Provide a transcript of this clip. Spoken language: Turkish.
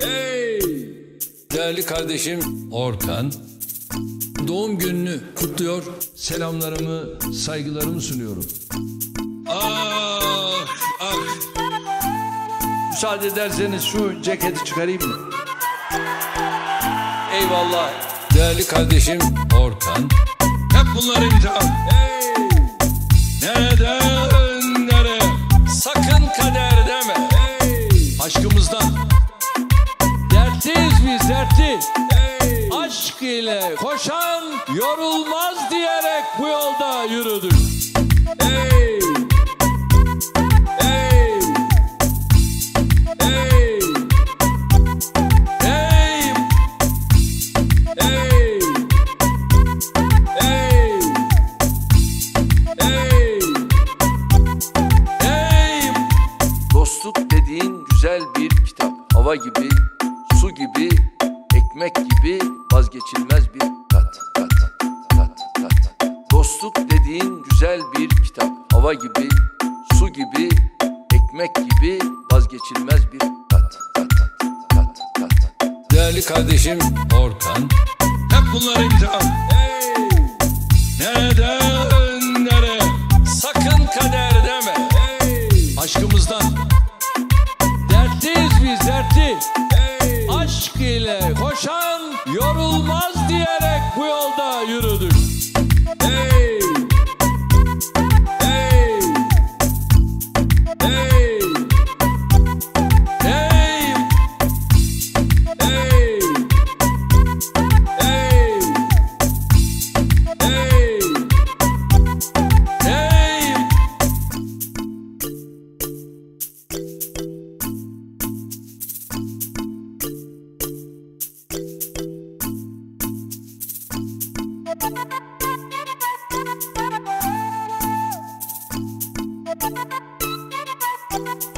Hey! Değerli kardeşim Orkan, doğum gününü kutluyor, selamlarımı, saygılarımı sunuyorum. Ah, ah! Müsaade ederseniz şu ceketi çıkarayım mı? Eyvallah. Değerli kardeşim Orkan, hep bunlar imtihan. Hey! Neden, nereye? Sakın kader deme. Hey! Aşkımızdan dertliyiz biz, dertli. Hey! Aşk ile koşan yorulmaz diyerek bu yolda yürüdük. Hey! Hey! Hey! Hey! Hey! Hey! Hey! Hey! Dostluk dediğin güzel bir kitap. Hava gibi, su gibi, ekmek gibi vazgeçilmez bir tat. Dostluk dediğin güzel bir kitap. Hava gibi, su gibi, ekmek gibi vazgeçilmez bir tat. Değerli kardeşim Orkan, hep bunlar imtihan. Hey! Neden, nereye? Sakın kader deme. Hey! Aşkımızdan dertliyiz biz, dertli. Hey! Aşk ile koşan yorulmaz diyerek bu yolda yürüdük. Hey! Hey! Hey! Hey! Hey! Hey! Hey! Hey! Thank you.